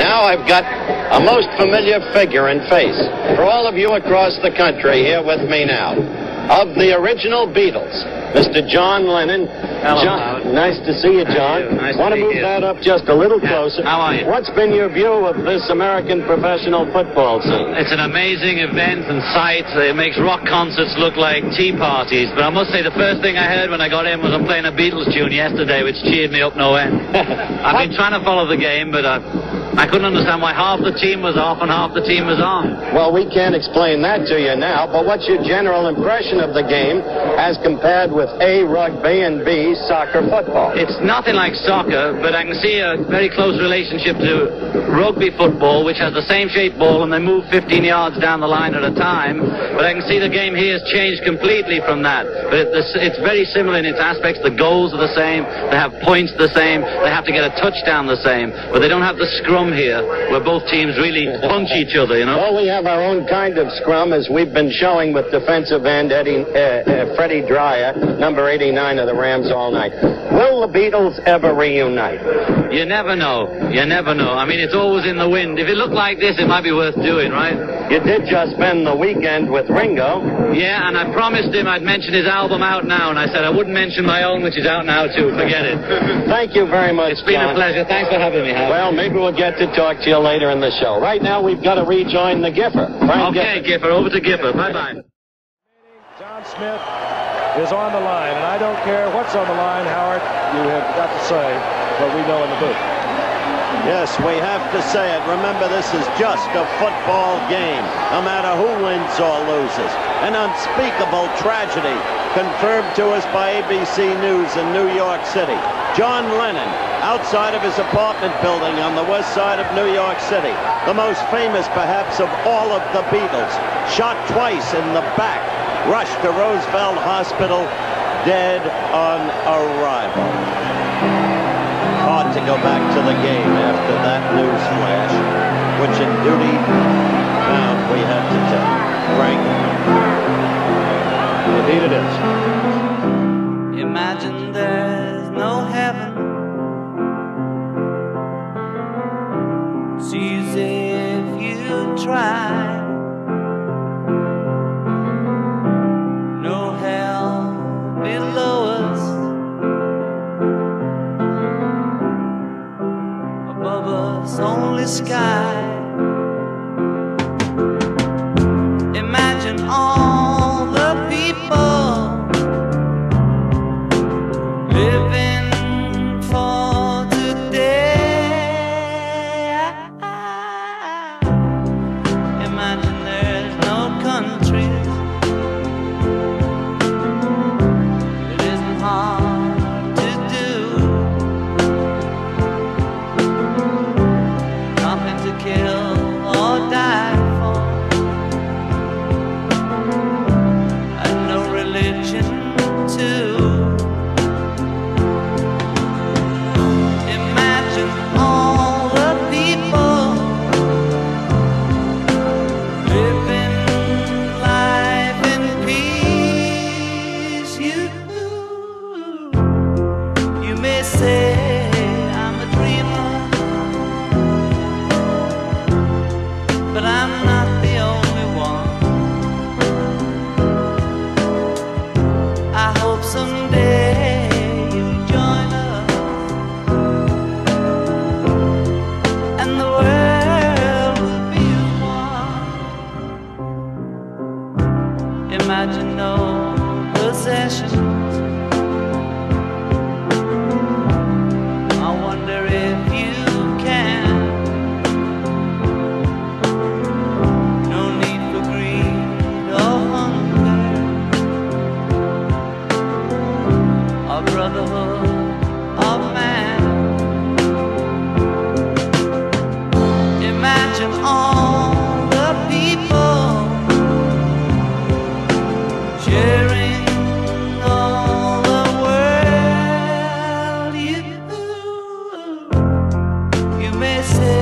Now I've got a most familiar figure and face for all of you across the country here with me now. Of the original Beatles, Mr. John Lennon. Hello, John, nice to see you, John. Nice Want to move here. that up just a little closer? How are you? What's been your view of this American professional football scene? It's an amazing event and sight. It makes rock concerts look like tea parties. But I must say, the first thing I heard when I got in was I'm playing a Beatles tune yesterday, which cheered me up no end. I've been trying to follow the game, but I couldn't understand why half the team was off and half the team was on. Well, we can't explain that to you now, but what's your general impression of the game as compared with A, rugby, and B, soccer football? It's nothing like soccer, but I can see a very close relationship to rugby football, which has the same shaped ball and they move 15 yards down the line at a time. But I can see the game here has changed completely from that. But it's very similar in its aspects. The goals are the same. They have points the same. They have to get a touchdown the same. But they don't have the scrum here, where both teams really punch each other, you know? Well, we have our own kind of scrum, as we've been showing with defensive end Freddie Dreyer, number 89 of the Rams, all night. Will the Beatles ever reunite? You never know. You never know. I mean, it's always in the wind. If it looked like this, it might be worth doing, right? You did just spend the weekend with Ringo. Yeah, and I promised him I'd mention his album out now, and I said I wouldn't mention my own, which is out now, too. Forget it. Thank you very much, It's been John. a pleasure. Thanks for having me, Howard. Well, maybe we'll get to talk to you later in the show. Right now, we've got to rejoin the Gifford. Okay, Gifford. Over to Gifford. Bye-bye. John Smith is on the line, and I don't care what's on the line, Howard. You have got to say what we know in the booth. Yes, we have to say it. Remember, this is just a football game, no matter who wins or loses. An unspeakable tragedy confirmed to us by ABC News in New York City. John Lennon, outside of his apartment building on the west side of New York City, the most famous perhaps of all of the Beatles, shot twice in the back, rushed to Roosevelt Hospital, dead on arrival. Hard to go back to the game after that news flash, which in duty bound we have to tell. Frank? Indeed it is. Imagine there's no heaven. It's easy if you try. No hell below us. Above us only sky. Imagine all the people living for today. Imagine there's no countries. It isn't hard to do. Nothing to kill or die for, and no religion too. Imagine all the people living life in peace. You may say I'm a dreamer, but I'm not the only one. I hope someday you'll join us, and the world will be as one. Imagine no possessions. I wonder if you can. No need for greed or hunger, or brotherhood of man. Imagine all the people sharing all the world. You may say